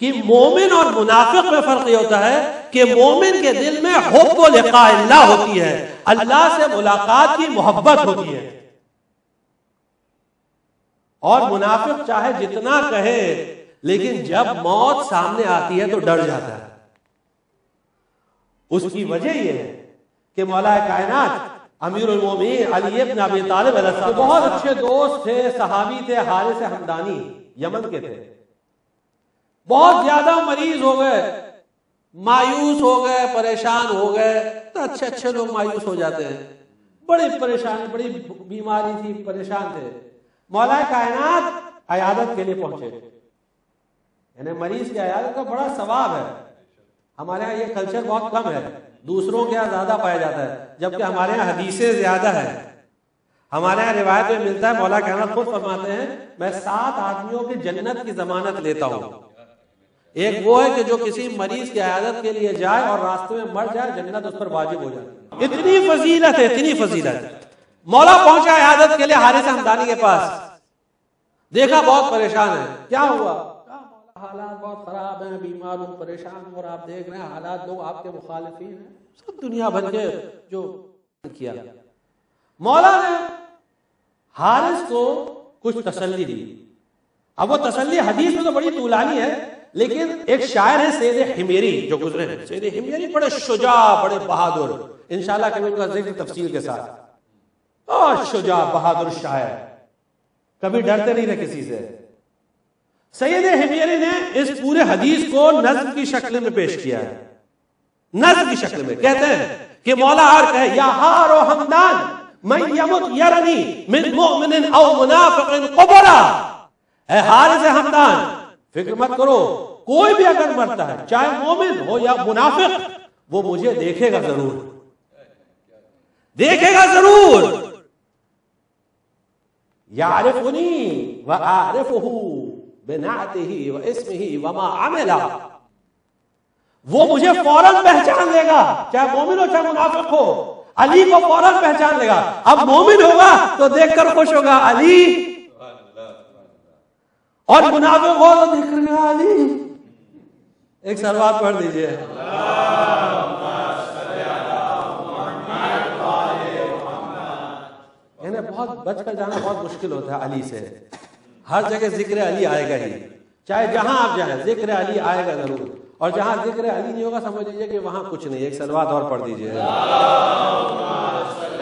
کہ مومن اور منافق میں فرق یہ ہوتا ہے کہ مومن کے دل میں حب و لقاء اللہ ہوتی ہے، اللہ سے ملاقات کی محبت ہوتی ہے، اور منافق چاہے جتنا کہے لیکن جب موت سامنے آتی ہے تو ڈر جاتا ہے۔ اس کی وجہ یہ ہے کہ مولا کائنات امیر المومنین علی ابن ابی طالب علیہ السلام بہت اچھے دوست تھے، صحابی تھے، حارث حمدانی یمن کے تھے، بہت زیادہ مریض ہو گئے، مایوس ہو گئے، پریشان ہو گئے، تو اچھے اچھے لوگ مایوس ہو جاتے ہیں، بڑی پریشانی، بڑی بیماری تھی، پریشان تھے، مولا کائنات عیادت کے لیے پہنچے۔ یعنی مریض کی عیادت کا بڑا ثواب ہے، ہمارے یہاں یہ کلچر بہت کم ہے، دوسروں کے یہاں زیادہ پایا جاتا ہے، جبکہ ہمارے یہاں حدیثیں زیادہ ہے، ہمارے یہاں روایت میں ملتا ہے، مولا کائنات خود فرماتے ہیں میں 7 آدمیوں کی جنت کی ضمانت لیتا ہوں۔ ایک وہ ہے کہ جو کسی مریض کی عیادت کے لیے جائے اور راستے میں مر جائے، جنت اس پر واجب ہو جائے۔ اتنی فضیلت ہے، اتنی فضیلت۔ مولا پہنچا عیادت کے لیے حارث حمدانی کے پاس، دیکھا بہت پریشان ہے، کیا ہوا؟ حالات بہت خراب ہیں، بیمار ہوں، پریشان ہوں، اور آپ دیکھ رہے ہیں حالات، لوگ آپ کے مخالفین ہیں، سب دنیا بھر کے جو کیا۔ مولا نے حارث کو کچھ تسلی دی۔ اب وہ تسلی حدیث میں تو بڑی طولانی ہے، لیکن ایک شاعر ہے سید حمیری جو گزرے ہیں، سید حمیری بڑے شجاع، بڑے بہادر، انشاءاللہ کبھی ان کا ذکر تفصیل کے ساتھ، اور شجاع بہادر شاعر، کبھی ڈرتے نہیں رہے کسی سے۔ سید حمیری نے اس پورے حدیث کو نظم کی شکل میں پیش کیا ہے، نظم کی شکل میں کہتے ہیں کہ مولا اور کہے یا ہار و حمدان من یمت یرنی من مؤمن او منافق قبرا، اے حارث حمدان فکر مت کرو، کوئی بھی اگر مرتا ہے چاہے مومن ہو یا منافق، وہ مجھے دیکھے گا ضرور، دیکھے گا ضرور، یعرفنی واعرفہ بنعتہ واسمہ وما عملا، وہ مجھے فوراً پہچان لے گا، چاہے مومن ہو چاہے منافق ہو، علی کو فوراً پہچان لے گا۔ اب مومن ہوگا تو دیکھ کر خوش ہوگا علی، اور منافق ہو تو دیکھ کر علی۔ ایک صلوات پڑھ دیجئے۔ یعنی بہت بچ کر جانا بہت مشکل ہوتا ہے علی سے، ہر جگہ ذکر علی آئے گا ہی، چاہے جہاں آپ جائیں ذکر علی آئے گا ضرور، اور جہاں ذکر علی نہیں ہوگا سمجھ لیجیے کہ وہاں کچھ نہیں۔ ایک صلوات اور پڑھ دیجئے۔